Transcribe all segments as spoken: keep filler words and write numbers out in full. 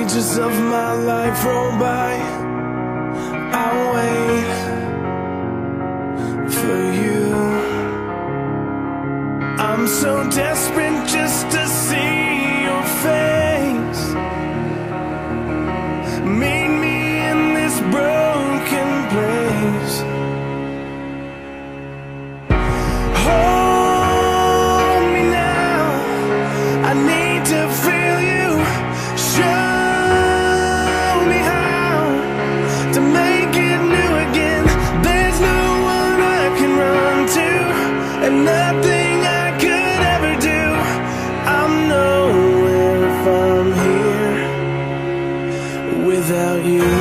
Pages of my life roll by, I'll wait for you. I'm so desperate just to see your face. Meet me in this broken place. Hold me now, I need to feel you. Show to make it new again. There's no one I can run to, and nothing I could ever do. I'm nowhere if I'm here without you.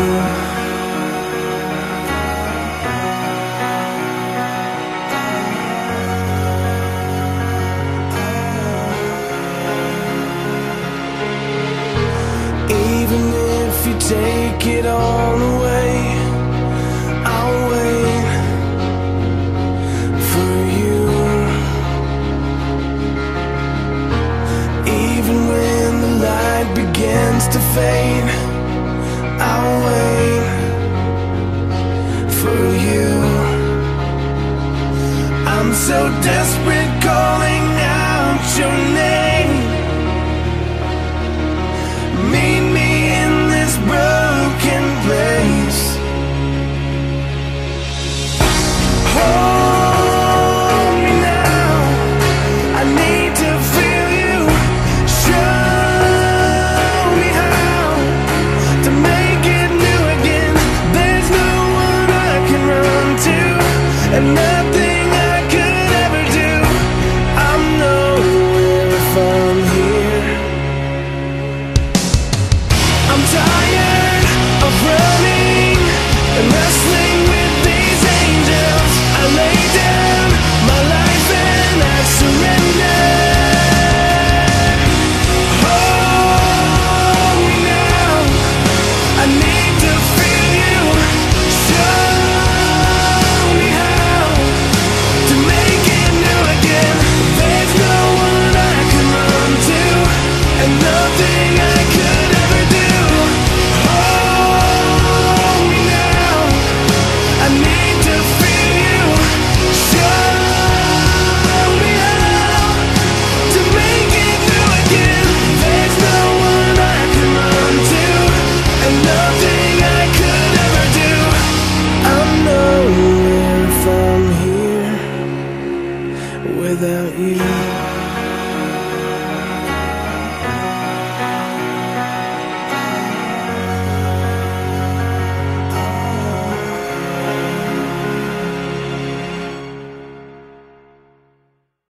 Even if you take it all away, I'll wait for you. Even when the light begins to fade, I'll wait for you. I'm so desperate, calling out your name. Meet me in this broken place. Hold me now, I need to feel you. Show me how to make it new again. There's no one I can run to, and nothing